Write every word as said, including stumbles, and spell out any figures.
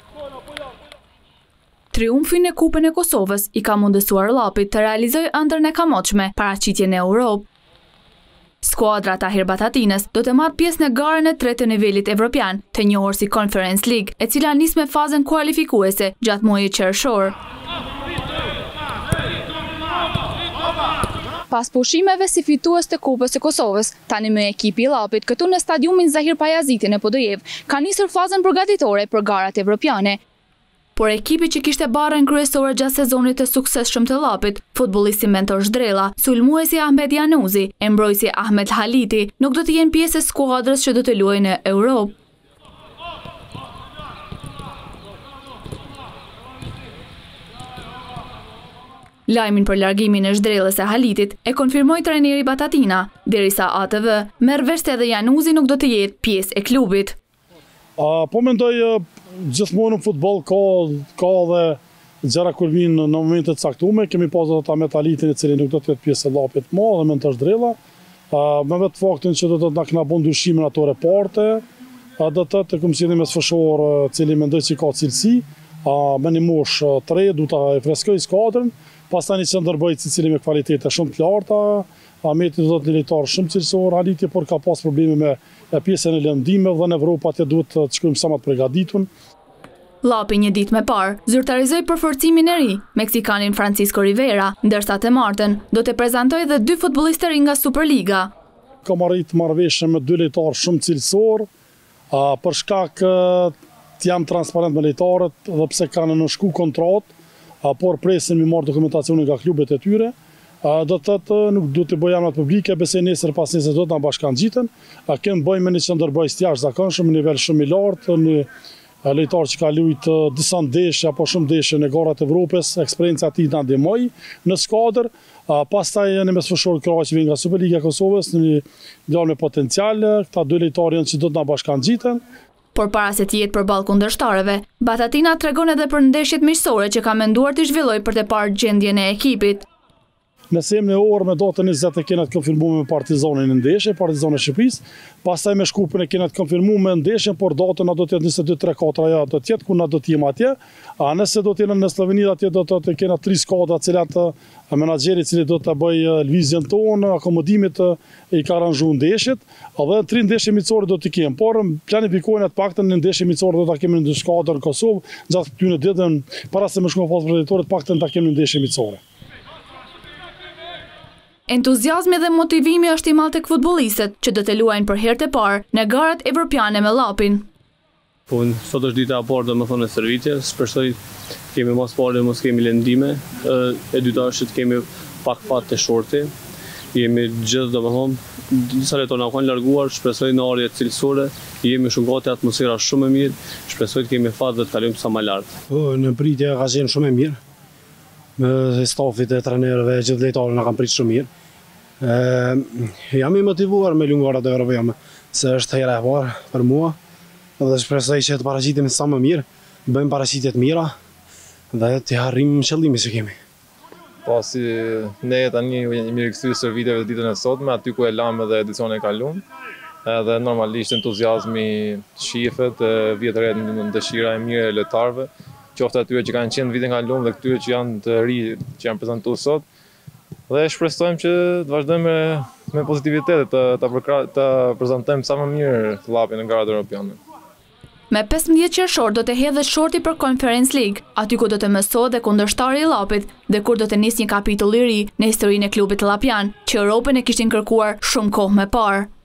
Triumfin e Kupën e Kosovës i ka mundësuar Llapit të realizojë ëndrrën e kamotshme paraqitjen e Evropë. Skuadra Tahir Batatinës do të marrë pjesë në garën e tretë të nivelit evropian, të njohur si Conference League, e cila nis me fazën kualifikuese gjatë muajit qershor. Pas pushimeve si fitues të Kupës së Kosovës, tani me ekipi i Llapit këtu në stadiumin Zahir Pajazitin e Podojev, ka nisur fazën përgatitore për garat evropiane. Por ekipi që kishte barrën kryesore gjatë sezonit të suksesshëm të Llapit, futbollisti mentor Zhdrella, sulmuesi Ahmed Januzi e mbrojtësi Ahmed Haliti, nuk do të jenë pjesë e skuadrës që do të luajë në Europë. Lajmin për largimin e Zhdrellës e Halitit e konfirmoi trajneri Batatina, derisa A T V merr vesh se edhe Januzi nuk do të jetë pjesë e klubit. A, po mendoj gjithmonë në futboll ka ka dhe gjëra kur vinë në momente të caktuara, kemi pasur ata me Halitin i cili nuk do të jetë pjesë e Llapit më, dhe me të Zhdrella. Me vetë faktin që do të na kena bën ndryshimin ato reparte, do të të komisionin me sfëshor i cili mendoj se ka cilësi, me një moshë të re, du ta e freskoj skuadrën. Pastaj një qendërbëjtës i cili me kvalitete shumë të larta, Ahmeti do të jetë një lojtar shumë cilësor, Haliti por ka pas probleme me pjesën e lëndimeve dhe në Evropë atje duhet të shkojmë sa më të përgatitur. Llapi një ditë më parë zyrtarizoi përforcimin e ri, meksikanin Francisco Rivera, ndërsa të martën do të prezantojë edhe dy futbollistë të rinj nga Superliga. Kam arritë marrëveshje me dy lojtarë shumë cilësor, për shkak të jam transparent me lojtarët dhe pse kanë nënshku kontratë, por presin mi marrë dokumentacionin nga klubet e tyre, do të të nuk du të bëjë jamrat publike, besoj nesër pas nesër do të në bashkangjitën, kemë bëjmë me një qëndërbëjës të jashtë zakonshëm, në nivel shumë i lartë, një lojtar që ka lujtë disa ndeshje apo shumë ndeshje në garat e Evropës, eksperjenca e tij na ndihmoi në skuadër, pastaj në mesfushor krahas që vjen nga Superliga e Kosovës, në një djalë me potencial, këta dy lojtarë janë që do të na bashkangjiten. Por para se të jetë përballë kundërshtarëve, Batatina tregon edhe për ndeshjet miqësore që ka menduar të zhvillojë për të parë gjendjen e ekipit. Në semën e orë me datën njëzet e kena të konfirmuar me Partizanin në ndeshje, Partizanin e Shqipërisë, pastaj me Shkupën e kena të konfirmuar me ndeshjen, por datën na do të jetë njëzet e dy tre katër ja do të jetë ku na do të jemi atje. A nëse do të jenë në Sloveni atje do të kena tri skuadra të cilat menaxheri i cili do të bëjë lëvizjen tonë, akomodimit i ka aranxhuar ndeshjet, edhe tri ndeshje miqësore do të kemi, por planifikojnë atë paktën në ndeshje miqësore do ta kemi në skuadrën në Kosovë, gjatë këtyre ditëve para se më shkojmë pas predatorit paktën ta kemi në ndeshje miqësore. Entuziazmi dhe motivimi është i madh tek futbollistët që do të luajnë për herë të parë në garat evropiane me Llapin. Po sot është dita e parë domethënë e shërbimit, shpresoj kemi mos parë mos kemi lëndime, e dyta është që kemi pak pat të shorti. Jemi gjithë domethënë disa lojtarë na kanë larguar, shpresoj në orë cilësore, jemi shumë gati, atmosfera shumë e mirë, shpresoj të kemi fat dhe të kalojmë sa më lart. Po në pritje ka qenë shumë e mirë. Me stafit e trenerëve, gjithë lojtarët na kanë pritur shumë mirë. Jam i motivuar me lungërat e Evropës, se është hera e parë për mua, dhe shpresoj që të paraqitemi sa më mirë, bëjmë paraqitje të mira dhe të arrijmë qëllimin që kemi. Pasi ne tani jemi rikthyer stërviteve ditën e sotme, aty ku e lamë edhe edicionin e kaluar, edhe normalisht entuziazmi shifet, vjetëret në dëshira e mirë e lojtarëve, qoftë atyre që kanë qenë vite nga lumë dhe këtyre që janë të ri që janë prezantuar sot. Dhe shpresojmë që të vazhdojmë me, me pozitivitet, të, të, të prezantojmë sa më mirë Llapin në garat evropiane. Me pesëmbëdhjetë qershor do të hedhet shorti për Conference League, aty ku do të mësohet dhe kundërshtari i Llapit dhe kur do të nisë një kapitull i ri në historinë e klubit llapian, që Europën e kishin kërkuar shumë kohë më parë.